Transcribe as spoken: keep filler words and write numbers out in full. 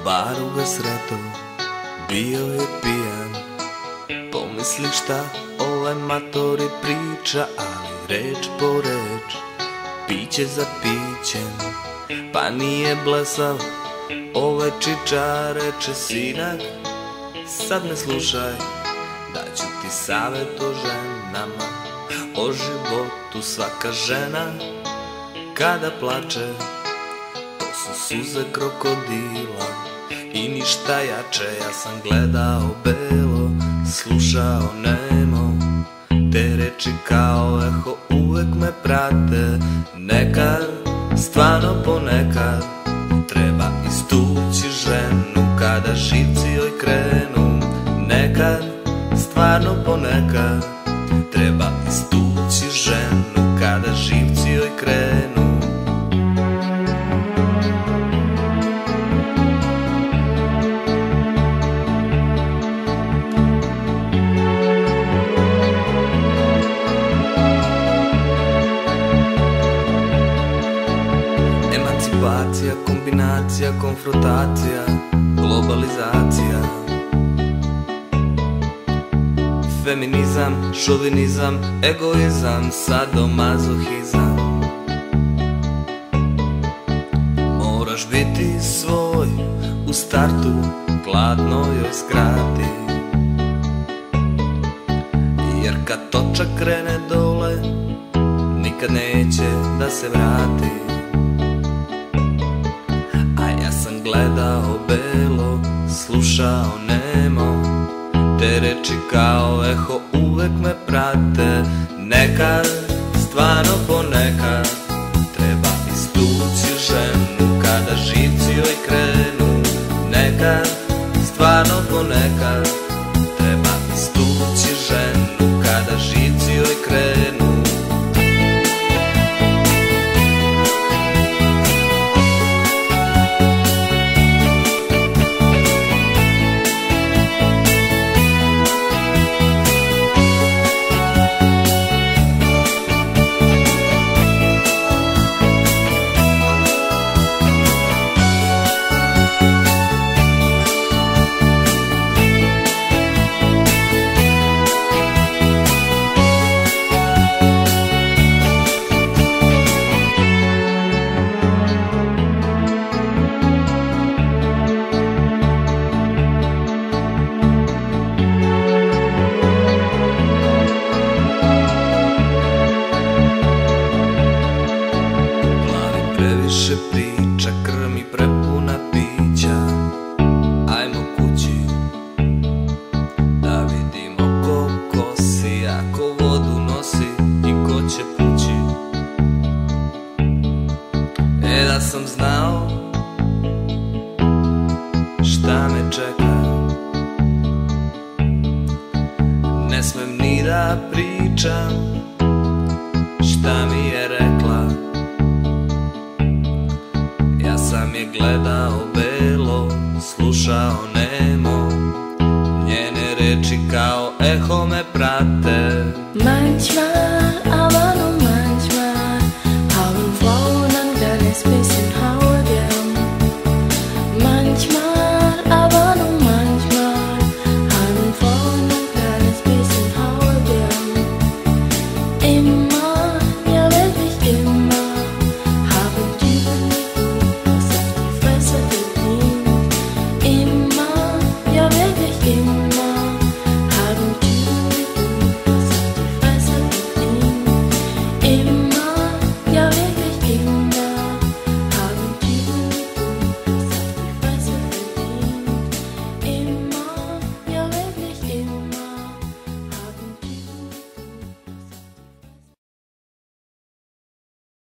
baru ga sreto, bio je pijan. Pomisli šta ovaj matori priča, ali reč po reč, piće za pićem. Pa nije blesav, ove čiča, reče sinak, sad me slušaj, daću ti savjet o ženama, o životu. Svaka žena kada plače, to su suze krokodila i ništa jače. Ja sam gledao belo, slušao nemo, te reči kao eho uvek me prate. Nekad, stvarno ponekad, treba istući ženu kada živci joj krenu. Nekad, stvarno ponekad, treba istući ženu kada živci joj krenu. Emancipacija, kombinacija, konfrontacija, globalizacija, feminizam, šovinizam, egoizam, sadomazohizam. Moraš biti svoj u startu, gladno joj skrati, jer kad točak krene dole, nikad neće da se vrati. A ja sam gledao belo, slušao nemo, te reči kao eho uvek me prate. Nekad, stvarno ponekad, treba istući ženu kada živci joj krenu. Nekad, stvarno ponekad, treba istući ženu kada živci joj krenu. Previše priča, krv mi prepuna pića. Ajmo kući, da vidimo ko kosi, ako vodu nosi i ko će pući. E da sam znao šta me čeka, ne smem ni da pričam šta mi je rekla. Ja sam je gledao belo, slušao nemo, njene reči kao eho me prate. Manchmal, aber nur manchmal, Augen voll und dann ist bisschen